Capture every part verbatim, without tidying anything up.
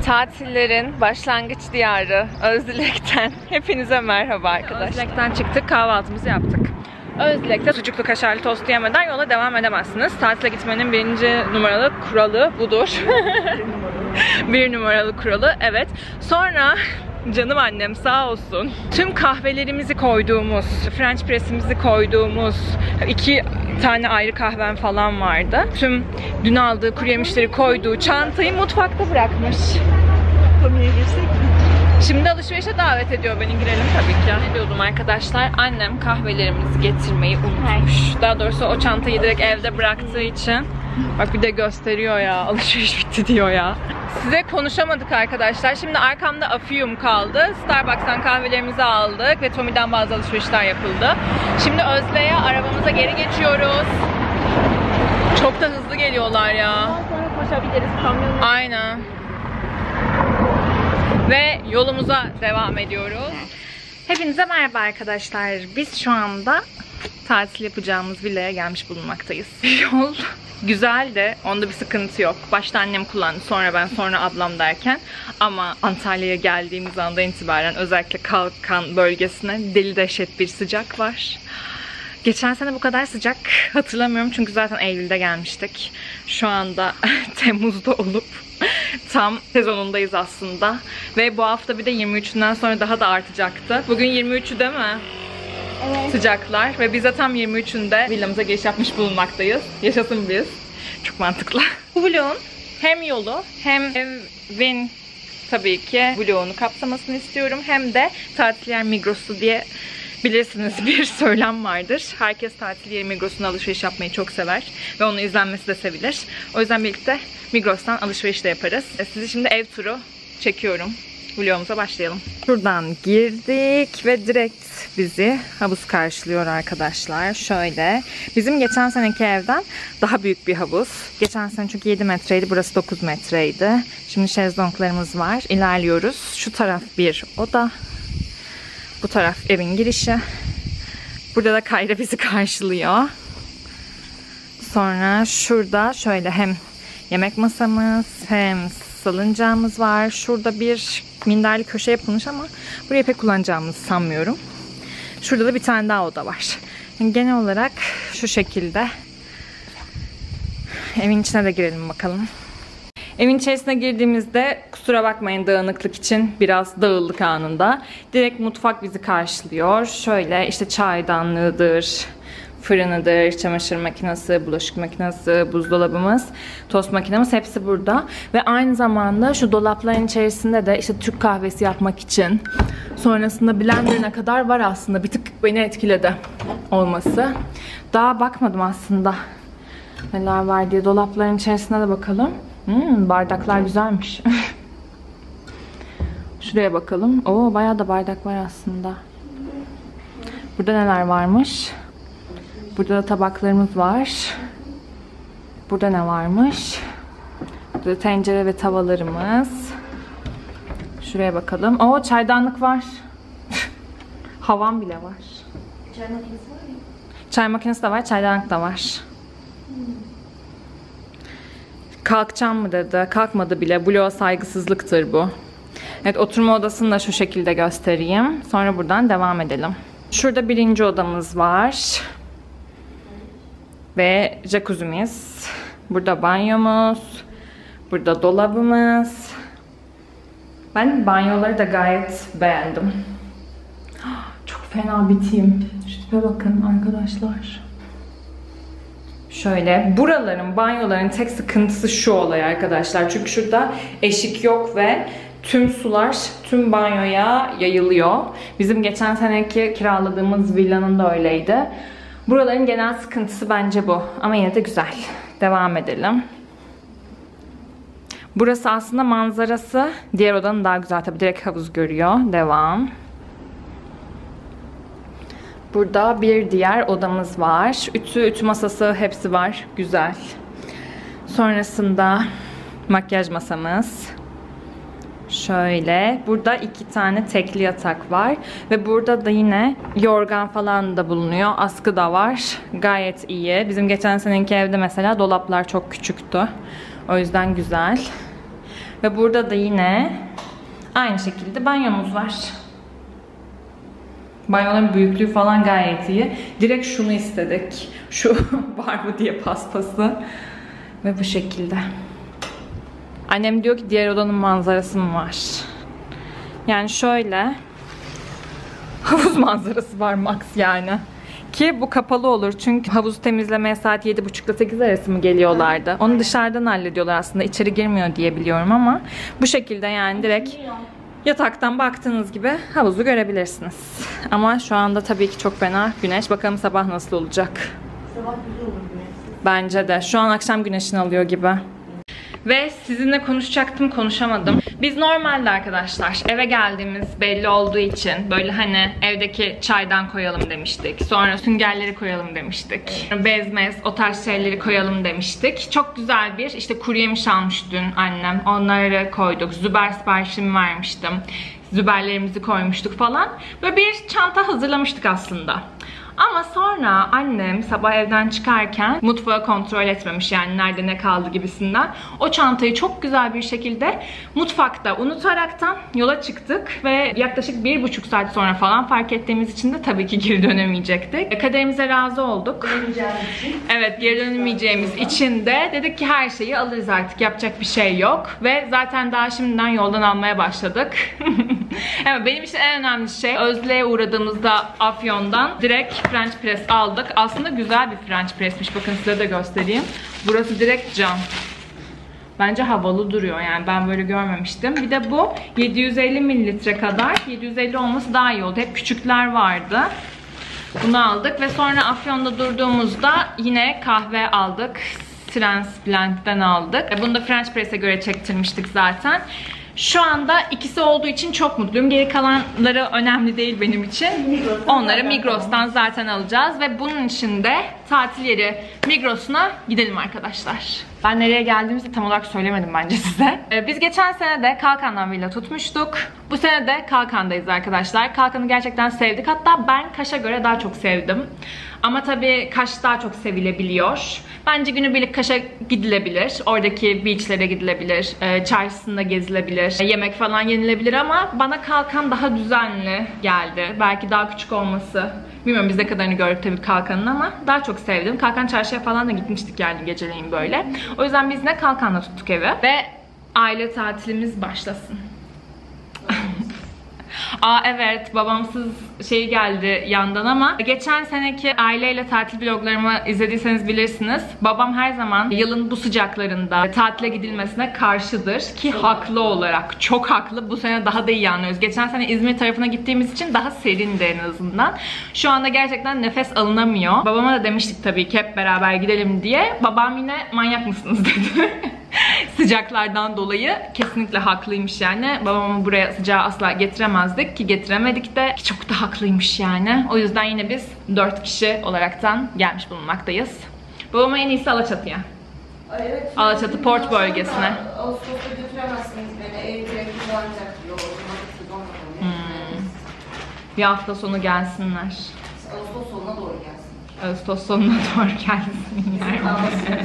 Tatillerin başlangıç diyarı Özdilek'ten hepinize merhaba arkadaşlar. Özdilek'ten çıktık, kahvaltımızı yaptık. Özdilek'te sucuklu kaşarlı tost yemeden yola devam edemezsiniz. Tatile gitmenin birinci numaralı kuralı budur. Bir numaralı kuralı, evet. Sonra canım annem sağ olsun tüm kahvelerimizi koyduğumuz, French press'imizi koyduğumuz iki tane ayrı kahvem falan vardı. Tüm dün aldığı kuru yemişleri koyduğu çantayı mutfakta bırakmış. Konuya girsek mi? Şimdi alışverişe davet ediyor beni, girelim tabii ki. Ne diyordum arkadaşlar? Annem kahvelerimizi getirmeyi unutmuş. Daha doğrusu o çantayı direkt evde bıraktığı için. Bak bir de gösteriyor ya, alışveriş bitti diyor ya. Size konuşamadık arkadaşlar. Şimdi arkamda Afium kaldı. Starbucks'tan kahvelerimizi aldık ve Tommy'den bazı alışverişler yapıldı. Şimdi Özde'ye arabamıza geri geçiyoruz. Çok da hızlı geliyorlar ya. Sonra koşabiliriz kamyonla. Aynen. Ve yolumuza devam ediyoruz. Hepinize merhaba arkadaşlar. Biz şu anda tatil yapacağımız villaya gelmiş bulunmaktayız. Yol güzel de onda bir sıkıntı yok. Başta annem kullandı, sonra ben, sonra ablam derken. Ama Antalya'ya geldiğimiz andan itibaren özellikle Kalkan bölgesine deli dehşet bir sıcak var. Geçen sene bu kadar sıcak hatırlamıyorum çünkü zaten Eylül'de gelmiştik. Şu anda Temmuz'da olup tam sezonundayız aslında. Ve bu hafta bir de yirmi üçünden sonra daha da artacaktı. Bugün yirmi üçü değil mi? Evet. Sıcaklar ve biz de tam yirmi üçünde villamıza giriş yapmış bulunmaktayız. Yaşasın biz. Çok mantıklı. Bu vlogun hem yolu hem evin tabii ki vlogunu kapsamasını istiyorum. Hem de tatil yer Migros'u diye bilirsiniz bir söylem vardır. Herkes tatil yeri Migros'un alışveriş yapmayı çok sever. Ve onun izlenmesi de sevilir. O yüzden birlikte Migros'tan alışveriş de yaparız. Sizi şimdi ev turu çekiyorum. Vlogumuza başlayalım. Şuradan girdik ve direkt bizi havuz karşılıyor arkadaşlar. Şöyle. Bizim geçen seneki evden daha büyük bir havuz. Geçen sene çünkü yedi metreydi. Burası dokuz metreydi. Şimdi şezlonglarımız var. İlerliyoruz. Şu taraf bir oda. Bu taraf evin girişi. Burada da Kayra bizi karşılıyor. Sonra şurada şöyle hem yemek masamız hem salıncağımız var. Şurada bir minderli köşe yapılmış ama buraya pek kullanacağımızı sanmıyorum. Şurada da bir tane daha oda var. Yani genel olarak şu şekilde. Evin içine de girelim bakalım. Evin içerisine girdiğimizde kusura bakmayın dağınıklık için biraz dağıldık anında. Direkt mutfak bizi karşılıyor. Şöyle işte çaydanlığıdır, fırınıdır, çamaşır makinesi, bulaşık makinesi, buzdolabımız, tost makinemiz hepsi burada. Ve aynı zamanda şu dolapların içerisinde de işte Türk kahvesi yapmak için sonrasında blenderına kadar var aslında. Bir tık beni etkiledi olması. Daha bakmadım aslında neler var diye. Dolapların içerisine de bakalım. Hmm, bardaklar güzelmiş. Şuraya bakalım. Oo, bayağı da bardak var aslında. Burada neler varmış? Burada da tabaklarımız var. Burada ne varmış? Burada da tencere ve tavalarımız. Şuraya bakalım. Oo, çaydanlık var. Havan bile var. Çay makinesi var ya. Çay makinesi de var, çaydanlık da var. Kalkacağım mı dedi. Kalkmadı bile. Bloğa saygısızlıktır bu. Evet, oturma odasını da şu şekilde göstereyim. Sonra buradan devam edelim. Şurada birinci odamız var. Ve jacuzzi'miz. Burada banyomuz. Burada dolabımız. Ben banyoları da gayet beğendim. Çok fena bir team. Şu tipe bakın arkadaşlar. Şöyle, buraların, banyoların tek sıkıntısı şu olay arkadaşlar. Çünkü şurada eşik yok ve tüm sular tüm banyoya yayılıyor. Bizim geçen seneki kiraladığımız villanın da öyleydi. Buraların genel sıkıntısı bence bu. Ama yine de güzel. Devam edelim. Burası aslında manzarası diğer odanın daha güzel. Tabii direkt havuz görüyor. Devam. Burada bir diğer odamız var. Ütü, ütü masası hepsi var. Güzel. Sonrasında makyaj masamız. Şöyle. Burada iki tane tekli yatak var. Ve burada da yine yorgan falan da bulunuyor. Askı da var. Gayet iyi. Bizim geçen seneki evde mesela dolaplar çok küçüktü. O yüzden güzel. Ve burada da yine aynı şekilde banyomuz var. Banyoların büyüklüğü falan gayet iyi. Direkt şunu istedik. Şu var mı diye paspası. Ve bu şekilde. Annem diyor ki diğer odanın manzarası mı var? Yani şöyle. Havuz manzarası var max yani. Ki bu kapalı olur çünkü havuzu temizlemeye saat yedi buçuk ile sekiz arası mı geliyorlardı. Onu dışarıdan hallediyorlar aslında. İçeri girmiyor diye biliyorum ama bu şekilde yani direkt yataktan baktığınız gibi havuzu görebilirsiniz. Ama şu anda tabii ki çok fena güneş. Bakalım sabah nasıl olacak. Sabah güzel olur güneş. Bence de. Şu an akşam güneşini alıyor gibi. Ve sizinle konuşacaktım, konuşamadım. Biz normalde arkadaşlar eve geldiğimiz belli olduğu için böyle hani evdeki çaydan koyalım demiştik. Sonra süngerleri koyalım demiştik. Bez mez o tarz şeyleri koyalım demiştik. Çok güzel bir işte kuru yemiş almış dün annem. Onları koyduk. Züber siparişimi vermiştim. Züberlerimizi koymuştuk falan. Böyle bir çanta hazırlamıştık aslında. Ama sonra annem sabah evden çıkarken mutfağı kontrol etmemiş yani nerede ne kaldı gibisinden. O çantayı çok güzel bir şekilde mutfakta unutaraktan yola çıktık ve yaklaşık bir buçuk saat sonra falan fark ettiğimiz için de tabii ki geri dönemeyecektik. Kaderimize razı olduk. Evet, geri dönemeyeceğimiz için de dedik ki her şeyi alırız artık, yapacak bir şey yok. Ve zaten daha şimdiden yoldan almaya başladık. Evet, benim için en önemli şey Özle'ye uğradığımızda Afyon'dan direkt French press aldık. Aslında güzel bir French pressmiş. Bakın size de göstereyim. Burası direkt cam. Bence havalı duruyor yani, ben böyle görmemiştim. Bir de bu yedi yüz elli mililitre kadar. yedi yüz elli olması daha iyi oldu. Hep küçükler vardı. Bunu aldık ve sonra Afyon'da durduğumuzda yine kahve aldık. Trans Blend'den aldık. Bunu da French press'e göre çektirmiştik zaten. Şu anda ikisi olduğu için çok mutluyum. Geri kalanları önemli değil benim için. Onları Migros'tan zaten alacağız. Ve bunun için de tatil yeri Migros'una gidelim arkadaşlar. Ben nereye geldiğimizi tam olarak söylemedim bence size. Biz geçen sene de Kalkan'dan villa tutmuştuk. Bu sene de Kalkan'dayız arkadaşlar. Kalkan'ı gerçekten sevdik. Hatta ben Kaş'a göre daha çok sevdim. Ama tabii Kaş daha çok sevilebiliyor. Bence günübirlik Kaş'a gidilebilir. Oradaki beachlere gidilebilir. Çarşısında gezilebilir. Yemek falan yenilebilir ama bana Kalkan daha düzenli geldi. Belki daha küçük olması. Bilmiyorum biz ne kadarını gördük tabii Kalkan'ın ama daha çok sevdim. Kalkan çarşıya falan da gitmiştik yani geceleyin böyle. O yüzden biz ne Kalkan'la tuttuk evi. Ve aile tatilimiz başlasın. Aa evet, babamsız şey geldi yandan ama geçen seneki aileyle tatil vloglarımı izlediyseniz bilirsiniz. Babam her zaman yılın bu sıcaklarında tatile gidilmesine karşıdır ki haklı olarak, çok haklı. Bu sene daha da iyi anlıyoruz. Geçen sene İzmir tarafına gittiğimiz için daha serindi en azından. Şu anda gerçekten nefes alınamıyor. Babama da demiştik tabii ki hep beraber gidelim diye. Babam yine manyak mısınız dedi. Sıcaklardan dolayı kesinlikle haklıymış yani. Babamı buraya sıcağı asla getiremezdik ki getiremedik de ki çok da haklıymış yani. O yüzden yine biz dört kişi olaraktan gelmiş bulunmaktayız. Babama en iyisi Alaçatı'ya. Evet. Alaçatı Port bölgesine. Ağustos'ta götüremezsiniz beni. Ev direkt kullanacak diyor. Hmm. Bir hafta sonu gelsinler. Ağustos sonuna doğru gelsin. Ağustos sonuna doğru gelsinler.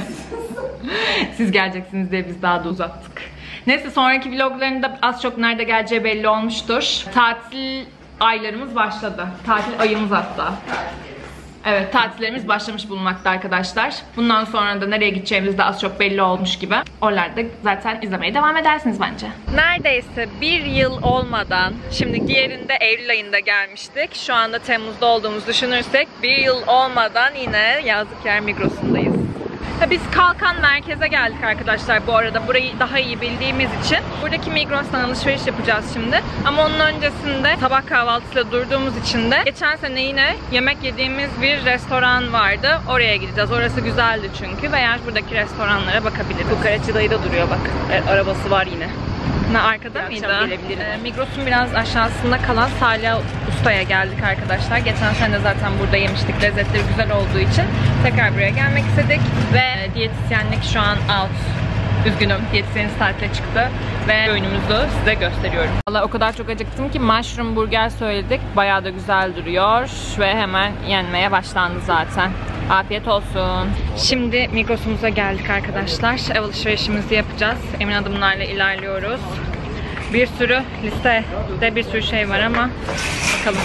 Siz geleceksiniz diye biz daha da uzattık. Neyse, sonraki vloglarında az çok nerede geleceği belli olmuştur. Tatil aylarımız başladı. Tatil ayımız hatta. Evet, tatillerimiz başlamış bulunmakta arkadaşlar. Bundan sonra da nereye gideceğimiz de az çok belli olmuş gibi. Oralarda zaten izlemeye devam edersiniz bence. Neredeyse bir yıl olmadan, şimdi diğerinde Eylül ayında gelmiştik. Şu anda Temmuz'da olduğumuzu düşünürsek bir yıl olmadan yine yazlık yer Migros'undayız. Biz Kalkan merkeze geldik arkadaşlar bu arada. Burayı daha iyi bildiğimiz için. Buradaki Migros'tan alışveriş yapacağız şimdi. Ama onun öncesinde sabah kahvaltısıyla durduğumuz için de geçen sene yine yemek yediğimiz bir restoran vardı. Oraya gideceğiz. Orası güzeldi çünkü. Veya buradaki restoranlara bakabiliriz. Kokoreççi dayı da duruyor bak. E, arabası var yine. Ne, arkada bir mıydı? Ee, Migros'un biraz aşağısında kalan Salih Usta'ya geldik arkadaşlar. Geçen sene zaten burada yemiştik. Lezzetleri güzel olduğu için tekrar buraya gelmek istedik. Ve diyetisyenlik şu an out. Üzgünüm, diyetisyenimiz tatile çıktı ve öğünümüzü size gösteriyorum. Vallahi o kadar çok acıktım ki mushroom burger söyledik. Bayağı da güzel duruyor ve hemen yenmeye başlandı zaten. Afiyet olsun. Şimdi Migros'umuza geldik arkadaşlar. Ev alışverişimizi yapacağız. Emin adımlarla ilerliyoruz. Bir sürü listede bir sürü şey var ama bakalım.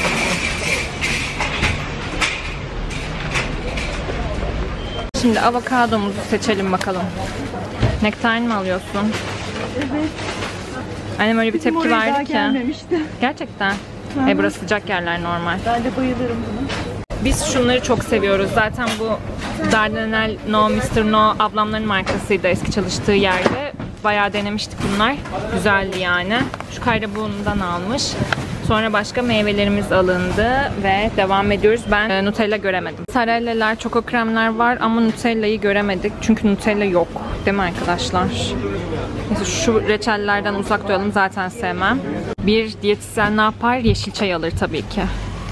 Şimdi avokadomuzu seçelim bakalım. Nektarin mi alıyorsun? Evet. Annem öyle bir tepki verdi ki. Gelmemişti. Gerçekten. E burası sıcak yerler normal. Ben de bayılırım buna. Biz şunları çok seviyoruz. Zaten bu Dardanel No mister No ablamların markasıydı eski çalıştığı yerde. Bayağı denemiştik bunlar. Güzeldi yani. Şu kayrabuğundan almış. Sonra başka meyvelerimiz alındı ve devam ediyoruz. Ben e, Nutella göremedim. Sarelleler, çoko kremler var ama Nutella'yı göremedik. Çünkü Nutella yok. Değil mi arkadaşlar? Mesela şu reçellerden uzak duralım. Zaten sevmem. Bir diyetisyen ne yapar? Yeşil çay alır tabii ki.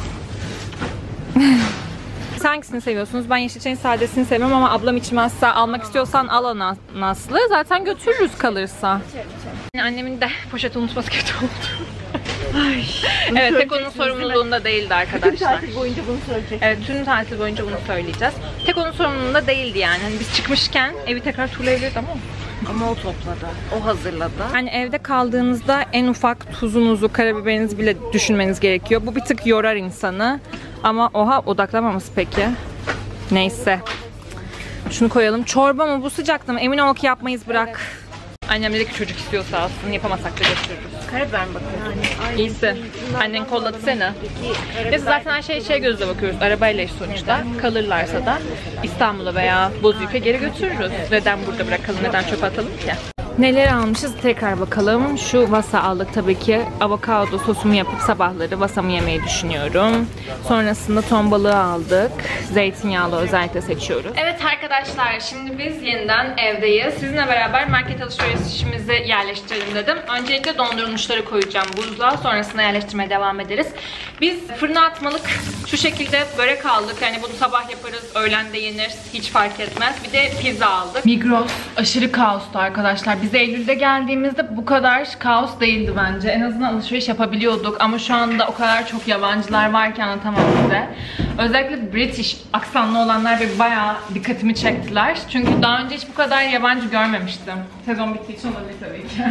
Siz hangisini seviyorsunuz? Ben yeşil çayın sadesini seviyorum ama ablam içmezse almak istiyorsan al ana Naslı. Zaten götürürüz kalırsa. Annemin de poşet unutması kötü oldu. Ay, evet, tek onun sorumluluğunda değildi arkadaşlar. Tüm tatil boyunca bunu söyleyecek. Evet, tüm tatil boyunca bunu söyleyeceğiz. Tek onun sorumluluğunda değildi yani. Hani biz çıkmışken evi tekrar turlayabiliriz ama Ama o topladı. O hazırladı. hani evde kaldığınızda en ufak tuzunuzu, karabiberinizi bile düşünmeniz gerekiyor. Bu bir tık yorar insanı. Ama oha odaklanmaması peki. Neyse. Şunu koyalım. Çorba mı bu sıcakta mı? Emin ol ki yapmayız, bırak. Annem dedi ki çocuk istiyorsa alsın, yapamasak da götürürüz. Karabiber mi bakın? Yani, İyisi. Annen kolladı seni. Biz zaten her şey şey gözle bakıyoruz. Arabayla iş sonuçta. Kalırlarsa da İstanbul'a veya Bozüyük'e geri götürürüz. Neden burada bırakalım, neden çöpe atalım ki? Neler almışız tekrar bakalım. Şu wasa aldık tabii ki. Avokado sosumu yapıp sabahları wasamı yemeyi düşünüyorum. Sonrasında ton balığı aldık. Zeytinyağlı özellikle seçiyoruz. Evet arkadaşlar, şimdi biz yeniden evdeyiz. Sizinle beraber market alışverişimizi yerleştirelim dedim. Öncelikle dondurulmuşları koyacağım buzluğa. Sonrasında yerleştirmeye devam ederiz. Biz fırına atmalık şu şekilde börek aldık. Yani bunu sabah yaparız, öğlen de yenir. Hiç fark etmez. Bir de pizza aldık. Migros aşırı kaostu arkadaşlar. Biz Eylül'de geldiğimizde bu kadar kaos değildi bence. En azından alışveriş yapabiliyorduk ama şu anda o kadar çok yabancılar var ki anlatamam size. Özellikle British aksanlı olanlar ve bayağı dikkatimi çektiler. Çünkü daha önce hiç bu kadar yabancı görmemiştim. Sezon bittiği için olabilir tabii ki.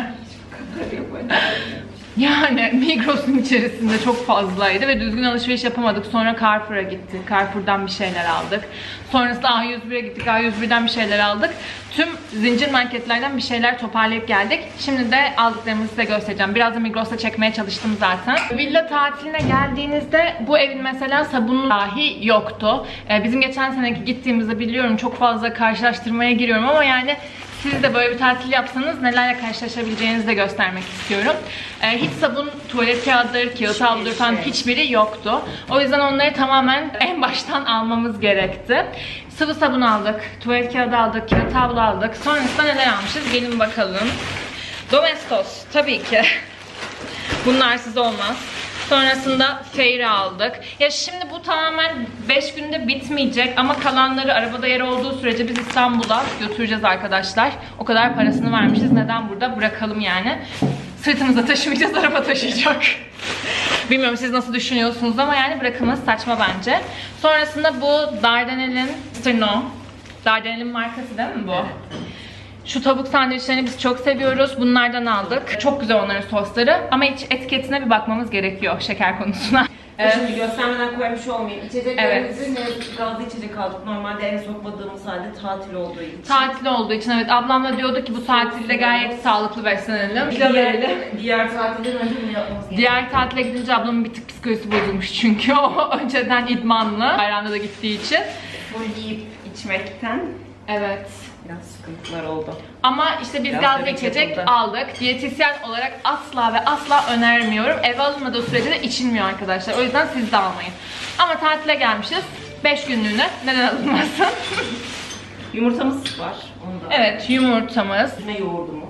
Yani Migros'un içerisinde çok fazlaydı ve düzgün alışveriş yapamadık. Sonra Carrefour'a gittik. Carrefour'dan bir şeyler aldık. Sonrasında A yüz bir'e gittik. A yüz bir'den bir şeyler aldık. Tüm zincir marketlerden bir şeyler toparlayıp geldik. Şimdi de aldıklarımızı size göstereceğim. Biraz da Migros'ta çekmeye çalıştım zaten. Villa tatiline geldiğinizde bu evin mesela sabunu dahi yoktu. Ee, bizim geçen seneki gittiğimizde biliyorum çok fazla karşılaştırmaya giriyorum ama yani siz de böyle bir tatil yapsanız nelerle karşılaşabileceğinizi de göstermek istiyorum. Ee, hiç sabun, tuvalet kağıdıdır, kağıt havludur falan hiçbiri yoktu. O yüzden onları tamamen en baştan almamız gerekti. Sıvı sabun aldık, tuvalet kağıdı aldık, kağıt havlu aldık. Sonrasında neler almışız? Gelin bakalım. Domestos tabii ki. Bunlarsız olmaz. Sonrasında Fairy aldık. Ya şimdi bu tamamen beş günde bitmeyecek ama kalanları arabada yer olduğu sürece biz İstanbul'a götüreceğiz arkadaşlar. O kadar parasını vermişiz. Neden burada bırakalım yani? Sırtımıza taşımayacağız, araba taşıyacak. Bilmiyorum siz nasıl düşünüyorsunuz ama yani bırakılması saçma bence. Sonrasında bu Dardanel'in mister No. Dardanel'in markası değil mi bu? Şu tavuk sandviçlerini biz çok seviyoruz. Bunlardan aldık. Çok güzel onların sosları. Ama hiç etiketine bir bakmamız gerekiyor şeker konusuna. Şimdi göstermeden koymuş olmayayım. İçeceklerimizi evet. Ne gazlı içecek aldık. Normalde en sokmadığımız halde tatil olduğu için. Tatil olduğu için evet. Ablam da diyordu ki bu tatilde gayet sağlıklı beslenelim. Diğer, diğer tatilden önce bunu yapmamız gerekiyor. Diğer tatile gidince ablamın bir tık psikolojisi bozulmuş çünkü o önceden idmanlı. Bayramda da gittiği için. Bu yiyip içmekten. Evet. Biraz sıkıntılar oldu. Ama işte biz gazlı içecek yapıldı. Aldık. Diyetisyen olarak asla ve asla önermiyorum. Eve alınmadığı sürece de içilmiyor arkadaşlar. O yüzden siz de almayın. Ama tatile gelmişiz. beş günlüğüne. Neden alınmasın? Yumurtamız var. Onu da. Evet, yumurtamız. Yine yoğurdumuz.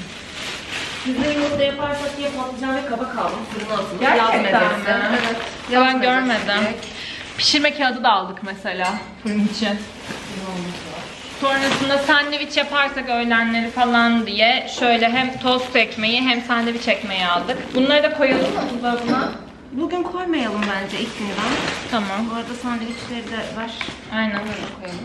Biz de yumurta yaparsak diye patlıcan ve kabak aldım. Fırına atılır. Gerçekten mi? Evet. Ya ben görmedim. Pişirme kağıdı da aldık mesela fırın için. Sonrasında sandviç yaparsak öğlenleri falan diye şöyle hem tost ekmeği hem sandviç ekmeği aldık. Bunları da koyalım mı buzdolabına? Bugün koymayalım bence ilk günden. Tamam. Bu arada sandviçleri de ver. Aynen. Böyle koyalım.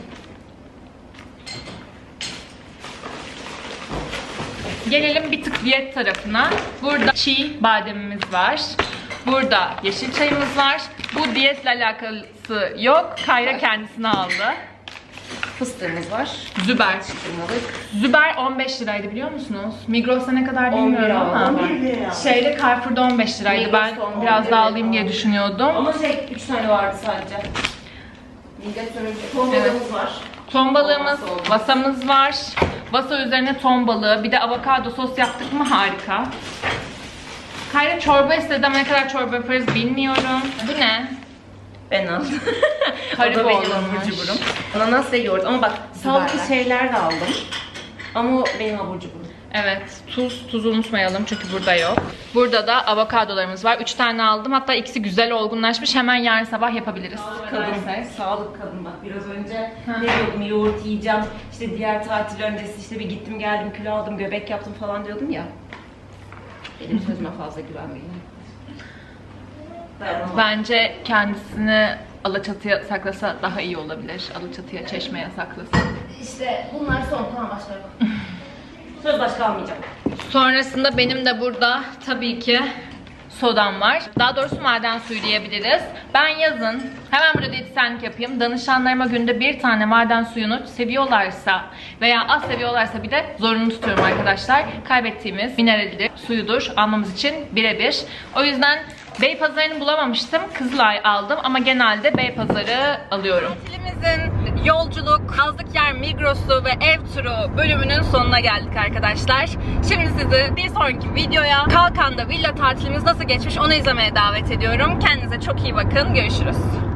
Gelelim bir tık diyet tarafına. Burada çiğ bademimiz var. Burada yeşil çayımız var. Bu diyetle alakası yok. Kayra kendisini aldı. Fıstığımız var. Züber. Çıtırmalık. Züber on beş liraydı biliyor musunuz? Migros'ta ne kadar bilmiyorum on bir ama. aldım. Şeyde Carrefour'da on beş liraydı. Ben Migros'ta on bir biraz daha liraydı. alayım diye düşünüyordum. Ama şey üç tane vardı sadece. Millet sörüncü. Ton Evet. balığımız var. Ton balığımız, Olmazsa olmaz. vasamız var. Vasa üzerine ton balığı, bir de avokado sos yaptık mı harika. Kayra çorba istedi ama ne kadar çorba yaparız bilmiyorum. Bu ne? Ben aldım. Haribo O da benim olmuş. abur cuburum. Ananas ve yoğurt. Ama bak sağlıklı Züberler. şeyler de aldım. Ama o benim abur cuburum. Evet, tuz, tuzu unutmayalım çünkü burada yok. Burada da avokadolarımız var. üç tane aldım. Hatta ikisi güzel olgunlaşmış. Hemen yarın sabah yapabiliriz. Kadın, sağlık kadın bak biraz önce ne diyordum, yoğurt yiyeceğim, işte diğer tatil öncesi işte bir gittim geldim kilo aldım, göbek yaptım falan diyordum ya. Benim sözüme fazla güvenmeyin. Dayanamam. Bence kendisini Alaçatı'ya saklasa daha iyi olabilir. Alaçatı'ya, Çeşme'ye saklasa. İşte bunlar son, tamam başka yok. Söz başka almayacağım. Sonrasında benim de burada tabii ki sodam var. Daha doğrusu maden suyu diyebiliriz. Ben yazın hemen burada diyetisyenlik yapayım. Danışanlarıma günde bir tane maden suyunu seviyorlarsa veya az seviyorlarsa bir de zorunlu tutuyorum arkadaşlar. Kaybettiğimiz mineraldir, suyudur almamız için birebir. O yüzden Beypazarı'nı bulamamıştım. Kızılay aldım ama genelde Beypazarı alıyorum. Tatilimizin yolculuk, yazlık yer Migros'u ve ev turu bölümünün sonuna geldik arkadaşlar. Şimdi sizi bir sonraki videoya Kalkan'da villa tatilimiz nasıl geçmiş onu izlemeye davet ediyorum. Kendinize çok iyi bakın. Görüşürüz.